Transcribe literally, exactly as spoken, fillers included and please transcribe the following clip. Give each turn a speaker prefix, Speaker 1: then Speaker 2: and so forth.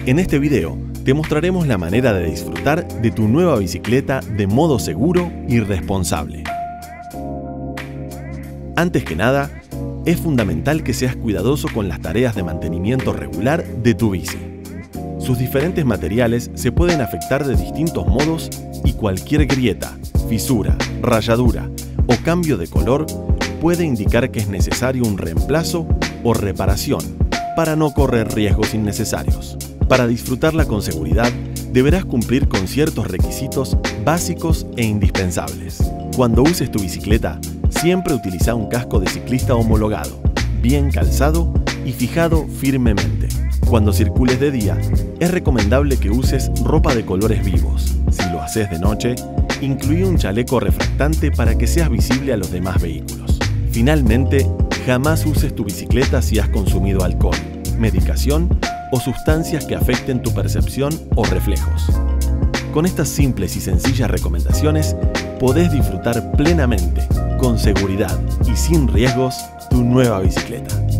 Speaker 1: En este video te mostraremos la manera de disfrutar de tu nueva bicicleta de modo seguro y responsable. Antes que nada, es fundamental que seas cuidadoso con las tareas de mantenimiento regular de tu bici. Sus diferentes materiales se pueden afectar de distintos modos y cualquier grieta, fisura, rayadura o cambio de color puede indicar que es necesario un reemplazo o reparación para no correr riesgos innecesarios. Para disfrutarla con seguridad, deberás cumplir con ciertos requisitos básicos e indispensables. Cuando uses tu bicicleta, siempre utiliza un casco de ciclista homologado, bien calzado y fijado firmemente. Cuando circules de día, es recomendable que uses ropa de colores vivos. Si lo haces de noche, incluye un chaleco refractante para que seas visible a los demás vehículos. Finalmente, jamás uses tu bicicleta si has consumido alcohol, medicación o sustancias que afecten tu percepción o reflejos. Con estas simples y sencillas recomendaciones, podés disfrutar plenamente, con seguridad y sin riesgos, tu nueva bicicleta.